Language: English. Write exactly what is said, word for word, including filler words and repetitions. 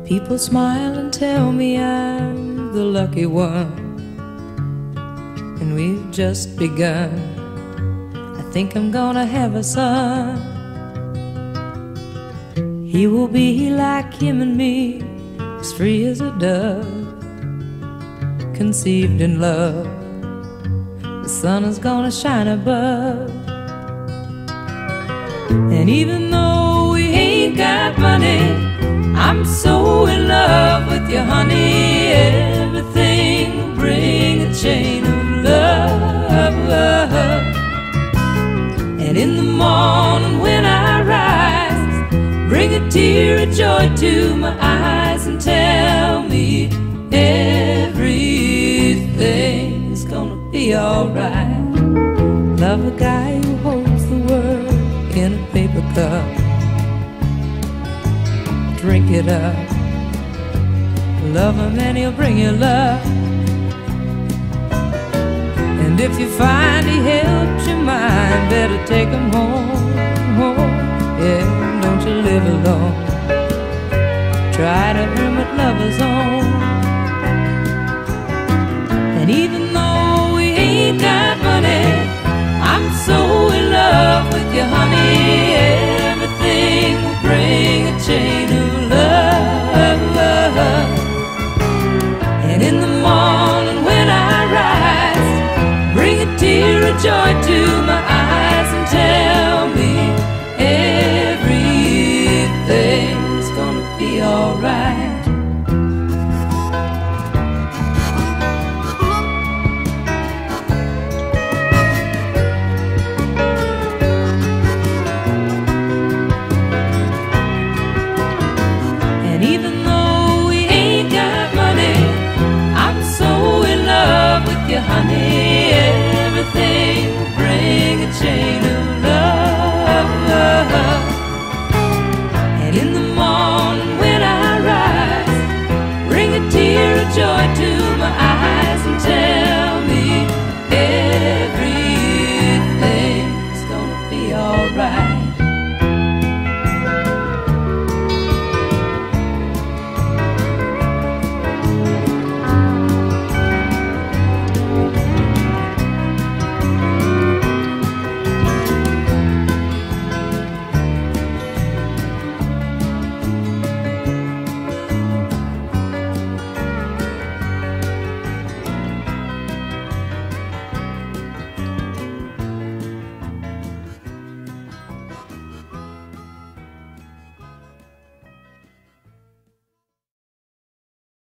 People smile and tell me I'm the lucky one, and we've just begun. I think I'm gonna have a son. He will be like him and me, as free as a dove, conceived in love. The sun is gonna shine above. And even though we ain't got money, I'm so in love with you, honey. Everything will bring a chain of love. And in the morning when I rise, bring a tear of joy to my eyes and tell me everything's gonna be alright. Love a guy who holds the world in a paper cup. Drink it up. Love him and he'll bring you love. And if you find he helps your mind, better take him home.